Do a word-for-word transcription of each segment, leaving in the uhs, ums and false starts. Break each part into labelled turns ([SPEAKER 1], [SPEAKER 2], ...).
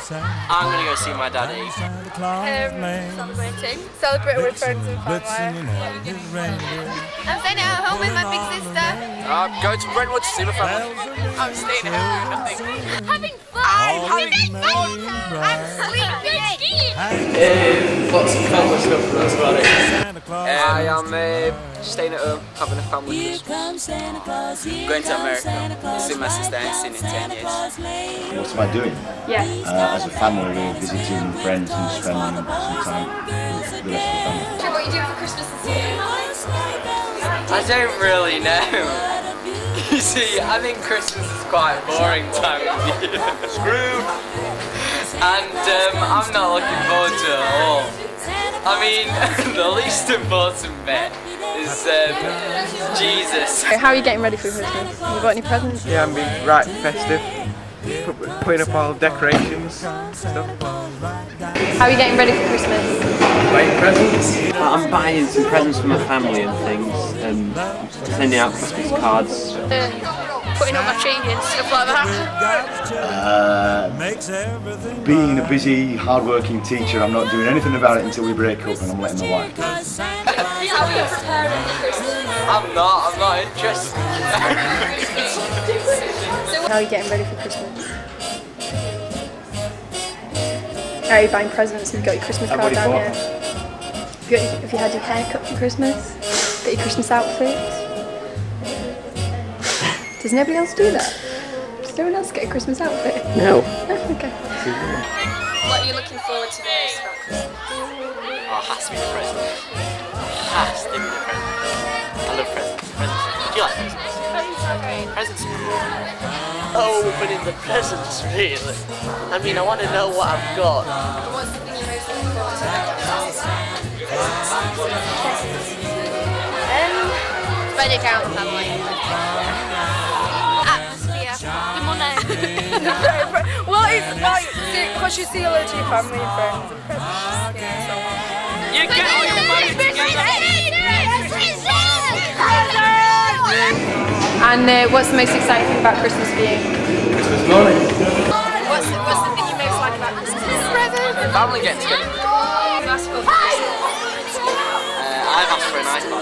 [SPEAKER 1] I'm going to go see my daddy.
[SPEAKER 2] Um, celebrating. Celebrating with friends and family. I'm staying at home with my big sister.
[SPEAKER 1] I'm going to Brentwood to see my family.
[SPEAKER 2] I'm staying at home doing nothing. Having fun! I'm having fun! I'm sleeping!
[SPEAKER 1] Um, lots of family stuff, that's about it. I am uh, staying at home, having a family Christmas. Going to America, see my sister and seen in ten years.
[SPEAKER 3] What am I doing?
[SPEAKER 2] Yeah.
[SPEAKER 3] Uh, as a family, we're visiting friends and spending some time with the rest of the family.
[SPEAKER 2] What are you doing for Christmas this year?
[SPEAKER 1] I don't really know. You see, I think Christmas is quite a boring time of year. Screwed! And um, I'm not looking forward to it at all. I mean, the least important bit is um, Jesus.
[SPEAKER 2] How are you getting ready for Christmas? Have you got any presents?
[SPEAKER 4] Yeah, I'm being right festive. Putting up all decorations, stuff.
[SPEAKER 2] How are you getting ready for Christmas?
[SPEAKER 4] Buying presents.
[SPEAKER 5] I'm buying some presents for my family and things, and sending out Christmas cards.
[SPEAKER 2] Uh, putting up my tree and stuff like that.
[SPEAKER 3] Uh, being a busy, hard-working teacher, I'm not doing anything about it until we break up, and I'm letting my wife do it.
[SPEAKER 2] How are you preparing for Christmas?
[SPEAKER 1] I'm not, I'm not interested.
[SPEAKER 2] How are you getting ready for Christmas? Are you buying presents? Have you got your Christmas card down here? Have you, got, have you had your hair cut for Christmas? Got your Christmas outfit? Does nobody else do that? Does no one else get a Christmas outfit?
[SPEAKER 5] No.
[SPEAKER 2] Okay. What are you looking forward to most about Christmas?
[SPEAKER 1] Oh, it has to be the presents. It has to be the presents. I love presents. Presents. Do you like presents?
[SPEAKER 2] Presents are great.
[SPEAKER 1] Presents are cool. Opening the presents, really. I mean, I want to know what I've got.
[SPEAKER 2] And what's the thing you're most looking forward to about Christmas? Um, spending time with family. Atmosphere. Your money. Well, it's like, because you see a lot of your family and friends and presents. Yeah, so.
[SPEAKER 1] You get all your money together.
[SPEAKER 2] And uh, what's the most exciting thing about Christmas for you?
[SPEAKER 4] Christmas morning.
[SPEAKER 2] What's the, what's the thing you most like about Christmas? Presents.
[SPEAKER 1] Family get together.
[SPEAKER 2] You asked for Christmas.
[SPEAKER 1] Uh, I've asked for an iPod.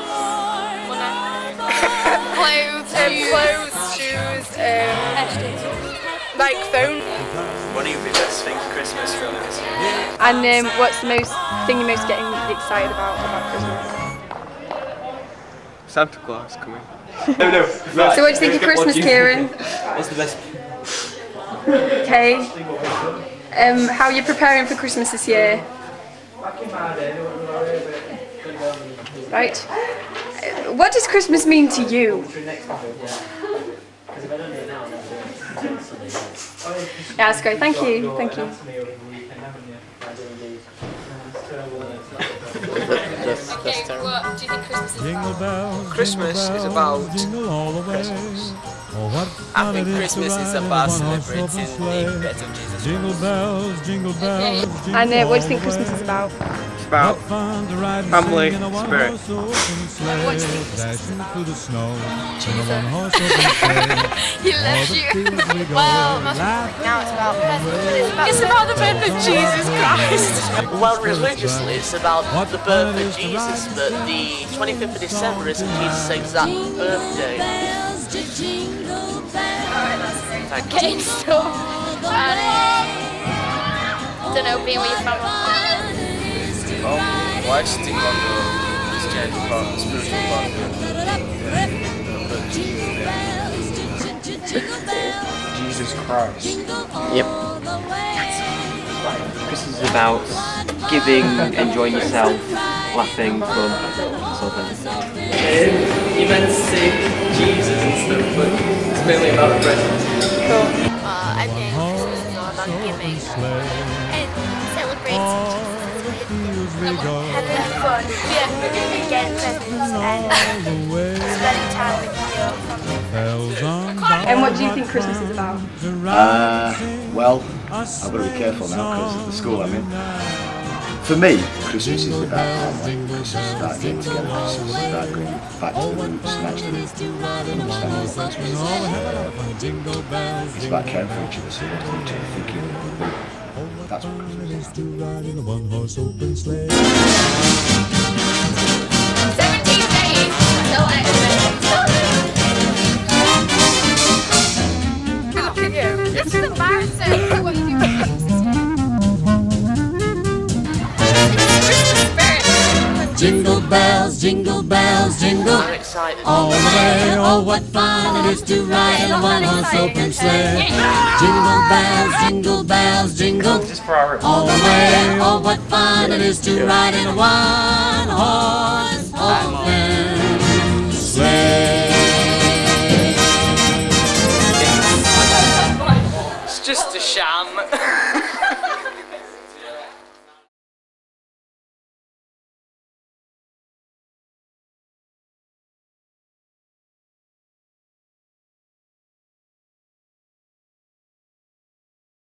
[SPEAKER 2] Clothes, um, clothes, shoes, um, like phone.
[SPEAKER 1] What do you be best thing for Christmas for this year?
[SPEAKER 2] And um, what's the most thing you're most getting excited about about Christmas?
[SPEAKER 4] Santa Claus coming. No, no. Right.
[SPEAKER 2] So what do you think of Christmas, Kieran?
[SPEAKER 4] What's the best?
[SPEAKER 2] Okay. Um, how are you preparing for Christmas this year? Right. Uh, What does Christmas mean to you? Yeah, that's great. Thank you. Thank you.
[SPEAKER 1] That's terrible.
[SPEAKER 2] What do you think Christmas is about?
[SPEAKER 1] Christmas is about presents. I think Christmas is about celebrating the birth of Jesus Christ.
[SPEAKER 2] And uh, what do you think Christmas is about?
[SPEAKER 4] It's about family, spirit.
[SPEAKER 2] What do you think Christmas is about? He loves you. Well, now it's about presents. It's about the birth of Jesus Christ.
[SPEAKER 6] Well, religiously, it's about the birth of Jesus, but the twenty-fifth of December isn't Jesus' exact birthday.
[SPEAKER 2] Getting stuff and don't know, being with your family.
[SPEAKER 1] Oh, well, I just think on the Christianity part, the spiritual part.
[SPEAKER 4] Jesus Christ.
[SPEAKER 5] Yep. Christmas is about giving, enjoying yourself, laughing, fun, that sort of thing.
[SPEAKER 1] You meant to say Jesus and stuff, but it's mainly about the presents.
[SPEAKER 2] Cool.
[SPEAKER 7] Uh, I think Christmas is all about giving and celebrating Jesus with having fun, yeah, and getting presents and spending time with your family.
[SPEAKER 2] And what do you think Christmas is about?
[SPEAKER 3] Uh, well, I've got to be careful now because of the school I'm in. For me, Christmas is about family. Christmas is about getting together. Christmas is about going back to the roots and actually understanding what Christmas is. It's about caring for each other, so each other, thinking that's what Christmas is.
[SPEAKER 7] seventeen days. So excellent. Look at you. This is embarrassing. What you do?
[SPEAKER 8] Jingle bells, jingle bells, jingle
[SPEAKER 6] I'm excited.
[SPEAKER 8] all the way. Oh, what fun it is to ride in a one-horse open sleigh. Jingle bells, jingle bells, jingle
[SPEAKER 4] Just for our
[SPEAKER 8] all the way. Oh, what fun it is to ride in a one-horse